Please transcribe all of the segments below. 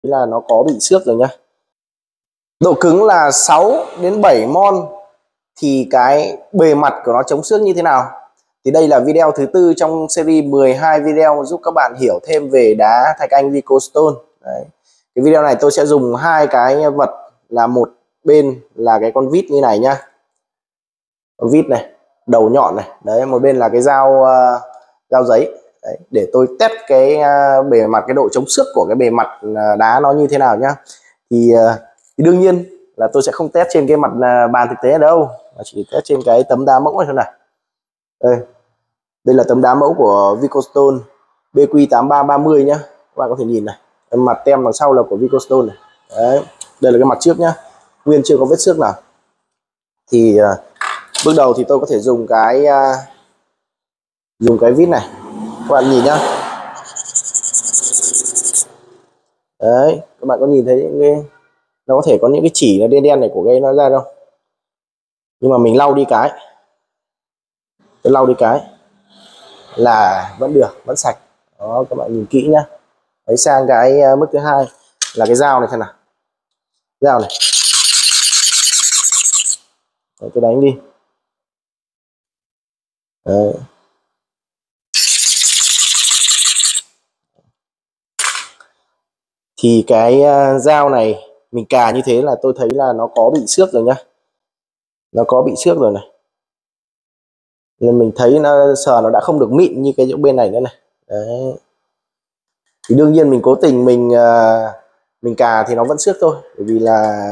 là nó có bị xước rồi nhá. Độ cứng là 6 đến 7 mol thì cái bề mặt của nó chống xước như thế nào? Thì đây là video thứ tư trong series 12 video giúp các bạn hiểu thêm về đá thạch anh Vicostone. Đấy. Cái video này tôi sẽ dùng hai cái vật, là một bên là cái con vít như này nhá, con vít này, đầu nhọn này, đấy, một bên là cái dao giấy. Đấy, để tôi test cái bề mặt, cái độ chống xước của cái bề mặt đá nó như thế nào nhá. Thì đương nhiên là tôi sẽ không test trên cái mặt bàn thực tế ở đâu, mà chỉ test trên cái tấm đá mẫu này thôi này. Đây là tấm đá mẫu của Vicostone BQ8330 nhá, các bạn có thể nhìn này, mặt tem đằng sau là của Vicostone này. Đấy, đây là cái mặt trước nhá, nguyên chưa có vết xước nào. Thì bước đầu thì tôi có thể dùng cái vít này, các bạn nhìn nhá. Đấy, các bạn có nhìn thấy những cái, nó có thể có những cái chỉ nó đen đen này của gây nó ra đâu, nhưng mà mình lau đi cái, tôi lau đi cái là vẫn được, vẫn sạch. Đó, các bạn nhìn kỹ nhá. Đấy, sang cái mức thứ hai là cái dao này xem nào, dao này. Đấy, tôi đánh đi. Đấy. Thì cái dao này mình cà như thế là tôi thấy là nó có bị xước rồi nhá, nó có bị xước rồi này, nên mình thấy nó sờ nó đã không được mịn như cái chỗ bên này nữa này. Đấy. Thì đương nhiên mình cố tình mình cà thì nó vẫn xước thôi, bởi vì là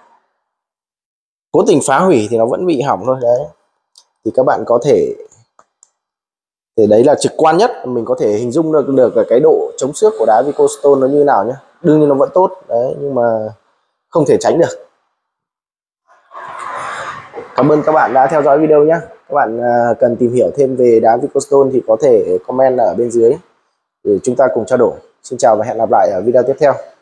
cố tình phá hủy thì nó vẫn bị hỏng thôi. Đấy, thì các bạn có thể, thì đấy là trực quan nhất, mình có thể hình dung được cái độ chống xước của đá Vicostone nó như nào nhé. Đương nhiên nó vẫn tốt đấy, nhưng mà không thể tránh được. Cảm ơn các bạn đã theo dõi video nhé. Các bạn cần tìm hiểu thêm về đá Vicostone thì có thể comment ở bên dưới để chúng ta cùng trao đổi. Xin chào và hẹn gặp lại ở video tiếp theo.